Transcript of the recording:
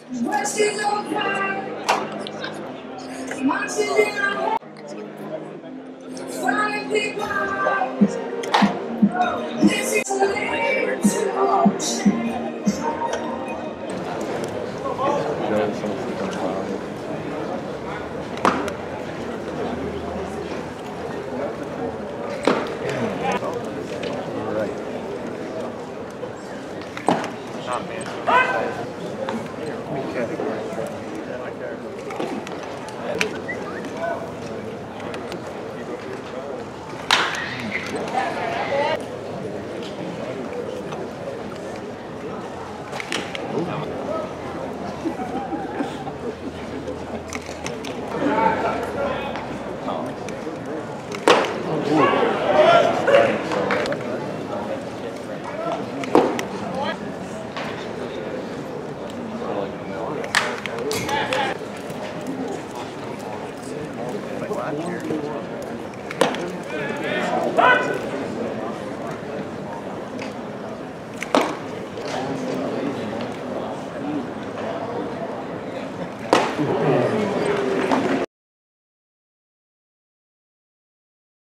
West is on fire, monsters in our flying people. This is a way to change.